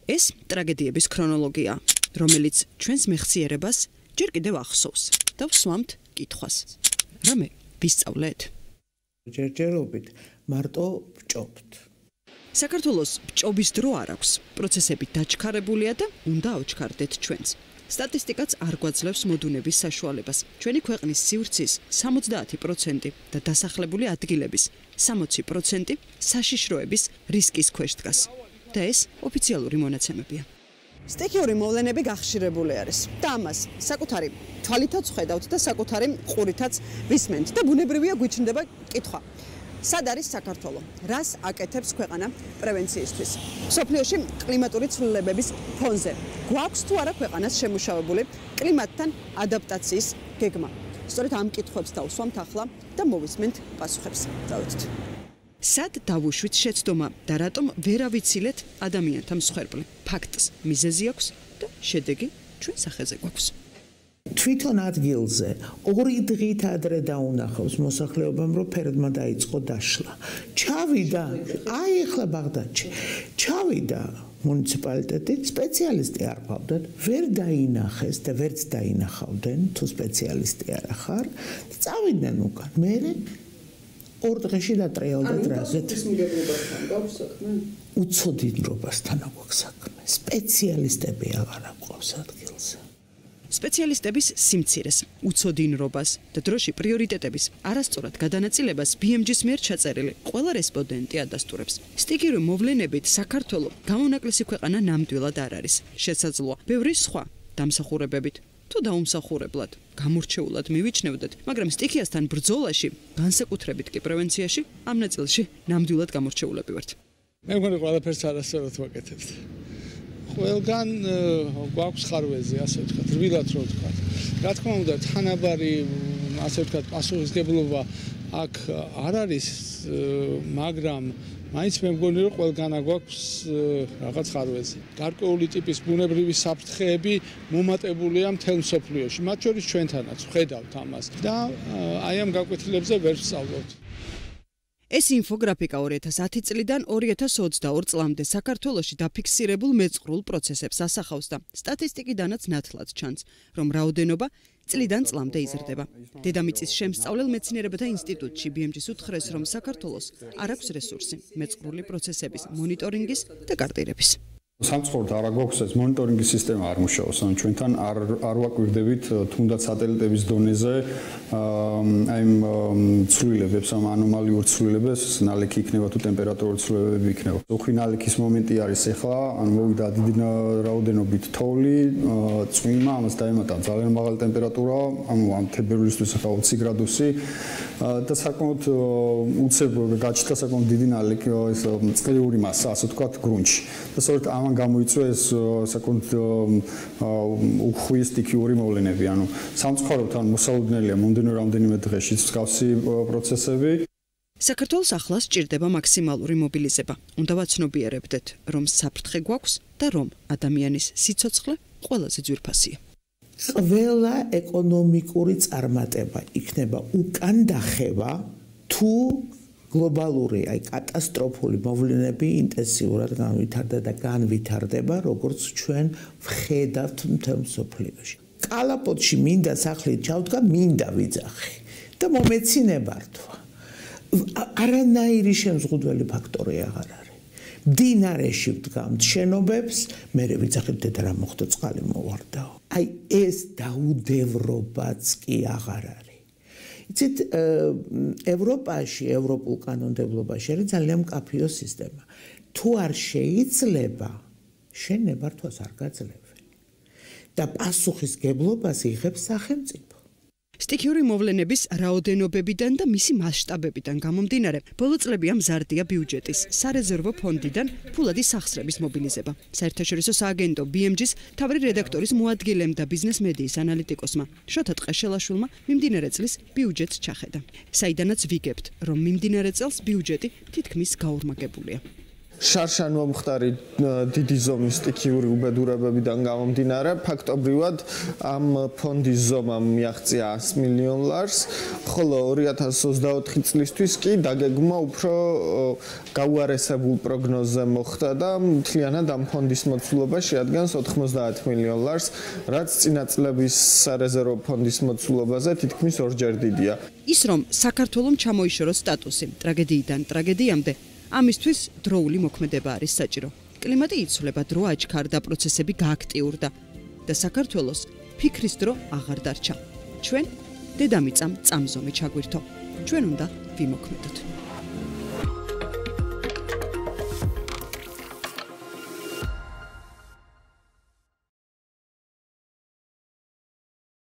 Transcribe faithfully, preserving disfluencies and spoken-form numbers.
ეს ტრაგედიების ქრონოლოგია, რომელიც ჩვენს მეხსიერებას ჯერ კიდევ ახსოვს და ვსვამთ კითხვას. რამე ვისწავლეთ? ჯერჯერობით მარტო ვჭობთ. საქართველოს ვჭობის დრო არ აქვს. პროცესები დაჩქარებულია და უნდა ავჩქარდეთ ჩვენც. სტატისტიკაც არ გვაძლევს მოდუნების საშუალებას. ჩვენი ქვეყნის სივრცის სამოცდაათი პროცენტი და დასახლებული ადგილების სამოცი პროცენტი საშიშროების რისკის ქვეშ დგას. და ეს ოფიციალური მონაცემებია. სტიქიური მოვლენები გახშირებული არის და ამას საკუთარი თვალითაც ხედავთ და საკუთარი ყურითაც ვისმენთ და ბუნებრივია გვიჩნდება კითხვა. სად არის საქართველო? რას აკეთებს ქვეყანა პრევენციისთვის? სოფლიოში კლიმატური ცვლილებების ფონზე გვაქვს თუ არა ქვეყანას შემუშავებული კლიმატთან ადაპტაციის გეგმა? სწორედ ამ კითხვებს დავსვამთ ახლა და მოვისმენთ პასუხებს. დავიცვათ. სად დავუშვით შეცდომა და რატომ ვერ ავიცილეთ ადამიანთა მსხვერპლი? ფაქტს მიზეზი აქვს და შედეგი ჩვენ სახეზე გვაქვს. თვითონ ადგილზე ორი დღით ადრე დაუნახავს მოსახლეობამ, რომ ფერდმა დაიწყო დაშლა. ჩავიდა, აი ახლა ბაღდადში, ჩავიდა მუნიციპალიტეტის სპეციალისტი არ ყავდათ, ვერ დაინახეს და ვერც დაინახავდნენ, თუ სპეციალისტი არ ახარ, წავიდნენ უკან. მერე ორ დღეში დატრიალდა დრაზეთ. უცოდინრობასთან აქვს საქმე. სპეციალისტები აღარ აყვავს ადგილზე. სპეციალისტების სიმცირეს, უცოდინრობას და დროში პრიორიტეტების არასწორად გადანაწილებას ბი ემ ჯის მიერ ჩაწერილი ყველა რესპონდენტი ადასტურებს. სტიქიური მოვლენებით საქართველო გამონაკლისი ქვეყანა ნამდვილად არ არის. შესაძლოა ბევრი სხვა დამსახურებებით თუ დაუმსახურებლად, გამორჩეულად მივიჩნევდეთ, მაგრამ სტიქიასთან ბრძოლაში, განსაკუთრებით კი პრევენციაში, ამ ნაწილში ნამდვილად გამორჩეულები ვართ. მე მგონი ყველაფერს არასწორად ვაკეთებთ. ყველგან გვაქვს ხარვეზე, ასე ვთქვათ, რბილად რო ვთქვათ. რა თქმა უნდა, თანაბარი, ასე ვთქვათ, პასუხისმგებლობა აქ არ არის, მაგრამ მაინც მე მგონი, რომ ყველგან გვაქვს რაღაც ხარვეზე. გარკვეული ტიპის ბუნებრივი საფრთხეები მომატებულია მთელ მსოფლიოში, მათ შორის ჩვენთანაც ვხედავთ ამას და აი ამ გაკვეთილებზე ვერ ვსწავლობთ. ეს ინფოგრაფიკა ორი ათას ათი წლიდან ორი ათას ოცდაორ წლამდე საქართველოში დაფიქსირებულ მეწყრულ პროცესებს ასახავს და სტატისტიკიდანაც ნათლად ჩანს, რომ რაოდენობა წლიდან წლამდე იზრდება. დედამიწის შემსწავლელ მეცნიერებათა ინსტიტუტში ბი ემ ჯის უთხრეს, რომ საქართველოს არ აქვს რესურსი მეწყრული პროცესების მონიტორინგის და კარტირების. სამწუხაროდ არ გვაქვს ეს მონიტორინგის სისტემა არ მუშაობს, ან ჩვენთან არ არ ვაკვირდებით თუნდაც სატელიტების დონეზე აი ცვლილებებს, ამ ანომალიურ ცვლილებებს, ნალექი იქნება თუ ტემპერატურული ცვლილებები იქნება. უხვი ნალექის მომენტი არის ახლა, ან მოვიდა დიდი რაოდენობით თოვლი, წვიმა, ამას დაემატა ძალიან მაღალი ტემპერატურა, ანუ ამ თებერვლისთვის ახლა ოცი გრადუსი და საკმაოდ უცებ გაჩნდა საკმაოდ დიდი ნალექი ეს წლიური მასა, ასე ვთქვათ, გრუნტში. და სწორედ ამან გამოიწვია ეს საკმაოდ უხვი სტიქიური მოვლენები, ანუ სამწუხაროდ ან მოსალოდნელია მომდენო რამდენიმე დღეში მსგავსი პროცესები. საქართველოს ახლა სჭირდება მაქსიმალური მობილიზება. უნდა ვაცნობიერებდეთ, რომ საფრთხე გვაქვს და რომ ადამიანის სიცოცხლე ყველაზე ძვირფასია. ყველა ეკონომიკური წარმატება იქნება უკან დახევა თუ გლობალური, აი კატასტროფული მოვლენები ინტენსიურად განვითარდა და განვითარდება, როგორც ჩვენ ვხედავთ მთელ მსოფლიოში. კალაპოტში მინდა სახლით ჩავდგა, მინდა ვიძახი და მომეცინება რთვა. არანაირი შემზღუდველი ფაქტორი აღარ არის. მდინარეში ვდგამთ შენობებს, მერე ვიძახით და რა მოხდა, წყალი მოვარდაო. აი ეს დაუდევრობაც კი აღარ არის. იცით, ევროპაში, ევროპულ კანონმდებლობაში არის ძალიან მკაფიო სისტემა. თუ არ შეიძლება, შენ ნებართვას არ გაძლევ. და პასუხისმგებლობას იღებს სახელმწიფო. სტიქიური მოვლენების რაოდენობებიდან და მისი მასშტაბებიდან გამომდინარე, ბოლო წლებია მზარდია ბიუჯეტის, სარეზერვო ფონდიდან ფულადი სახსრების მობილიზება. საერთაშორისო სააგენტო ბი ემ ჯის მთავარი რედაქტორის მოადგილემ და ბიზნეს მედიის ანალიტიკოსმა შოთა ტყეშელაშვილმა მიმდინარე წლის ბიუჯეტს ჩახედა. საიდანაც ვიგებთ, რომ მიმდინარე წელს ბიუჯეტი თითქმის გაორმაგებულია. შარშან მომხდარი დიდი ზომის სტიქიური უბედურებებიდან გამომდინარე, ფაქტობრივად ამ ფონდის ზომა მიაღწია ას მილიონ ლარს, ხოლო ორი ათას ოცდაოთხი წლისთვის კი დაგეგმვა უფრო გაუარესებულ პროგნოზზე მოხდა და მთლიანად ამ ფონდის მოცულობა შეადგენს ოთხმოცდაათ მილიონ ლარს, რაც წინა წლების სარეზერვო ფონდის მოცულობაზე თითქმის ორჯერ დიდია. ის რომ საქართველოს ჩამოიშოროს სტატუსი ტრაგედიიდან ტრაგედიამდე ამისთვის დროული მოქმედება არის საჭირო. კლიმატი იცვლება, დრო აჩქარდა, პროცესები გააქტიურდა და საქართველოს ფიქრის დრო აღარ დარჩა. ჩვენ დედამიწამ წამზომი ჩაგვირთო. ჩვენ უნდა ვიმოქმედოთ.